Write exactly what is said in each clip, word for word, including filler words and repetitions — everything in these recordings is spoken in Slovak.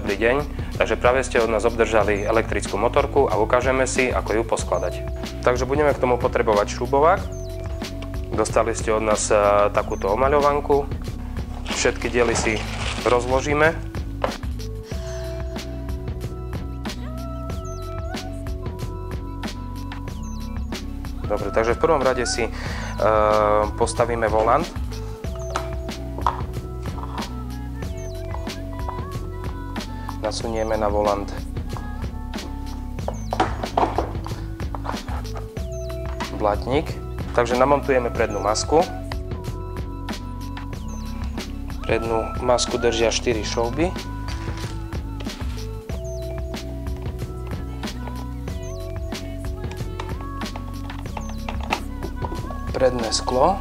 dobrý deň. Takže práve ste od nás obdržali elektrickú motorku a ukážeme si, ako ju poskladať. Takže budeme k tomu potrebovať šrubovák. Dostali ste od nás takúto omaľovanku. Všetky diely si rozložíme. Dobre, takže v prvom rade si e, postavíme volant. Nasunieme na volant blatník. Takže namontujeme prednú masku. Prednú masku držia štyri šrouby. Predné sklo.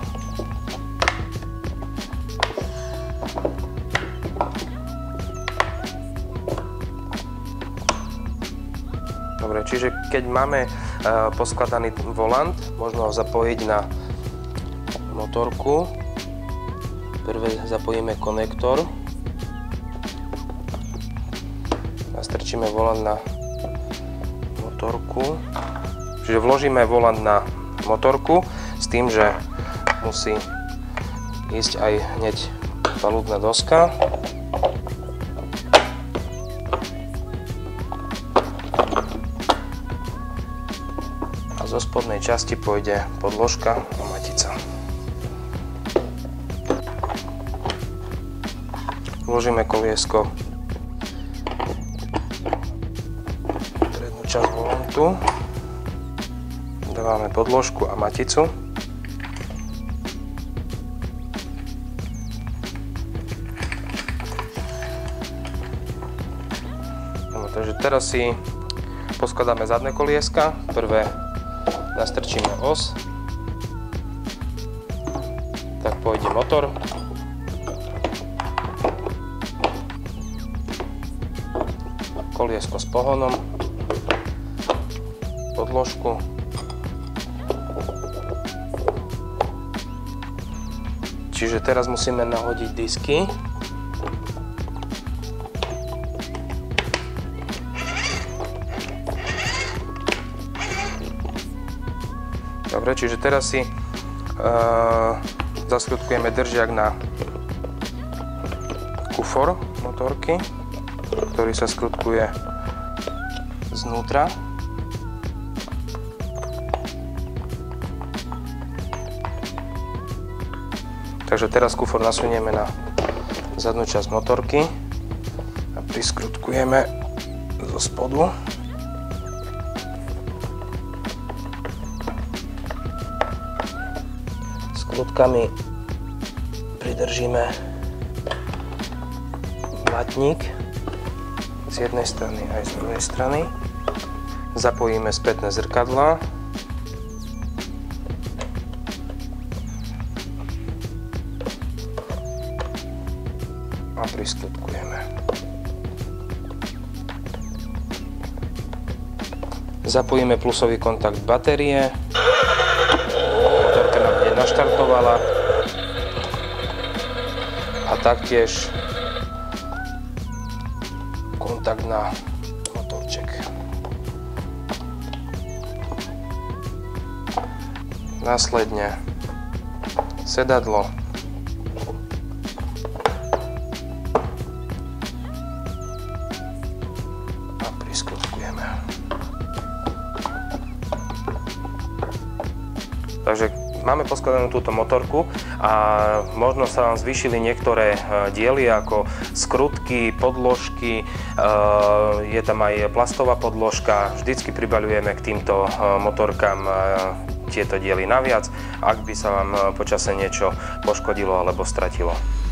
Dobre, čiže keď máme uh, poskladaný volant, možno ho zapojiť na motorku. Prvé zapojíme konektor. Nastrčíme volant na motorku. Čiže vložíme volant na motorku s tým, že musí ísť aj hneď palubná doska. A zo spodnej časti pôjde podložka a matica. Vložíme koliesko prednú časť volantu. Dávame podložku a maticu. No, takže teraz si poskladáme zadné kolieska. Prvé nastrčíme os. Tak pôjde motor. Koliesko s pohonom. Podložku. Čiže teraz musíme nahodiť disky. Dobre, čiže teraz si uh, zaskrutkujeme držiak na kufor motorky, ktorý sa skrutkuje znútra. Takže teraz kufor nasunieme na zadnú časť motorky a priskrutkujeme zo spodu. Skrutkami pridržíme blatník z jednej strany aj z druhej strany. Zapojíme spätné zrkadlá. A priskrutkujeme. Zapojíme plusový kontakt batérie. Motorka nám hneď naštartovala. A taktiež kontakt na motorček. Následne sedadlo. Takže máme poskladanú túto motorku a možno sa vám zvýšili niektoré diely ako skrutky, podložky, je tam aj plastová podložka. Vždycky pribaľujeme k týmto motorkám tieto diely naviac, ak by sa vám počase niečo poškodilo alebo stratilo.